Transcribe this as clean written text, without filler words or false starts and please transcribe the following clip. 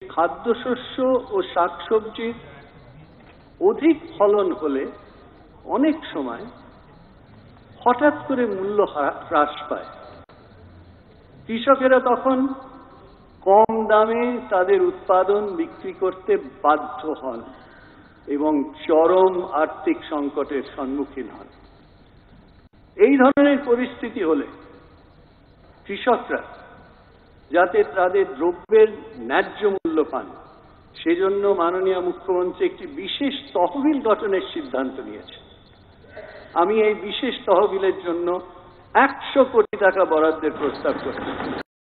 খাদ্যশস্য ও শাকসবজির অধিক ফলন হলে অনেক সময় হঠাৎ করে মূল্য হ্রাস পায়। কৃষকেরা তখন কম দামে তাদের উৎপাদন বিক্রি করতে বাধ্য হন এবং চরম আর্থিক সংকটের সম্মুখীন হন। এই ধরনের পরিস্থিতি হলে কৃষকরা যাতে তাদের দ্রব্যের ন্যায্য মূল্য পান, সেজন্য মাননীয় মুখ্যমন্ত্রী একটি বিশেষ তহবিল গঠনের সিদ্ধান্ত নিয়েছে। আমি এই বিশেষ তহবিলের জন্য 100 কোটি টাকা বরাদ্দের প্রস্তাব করছি।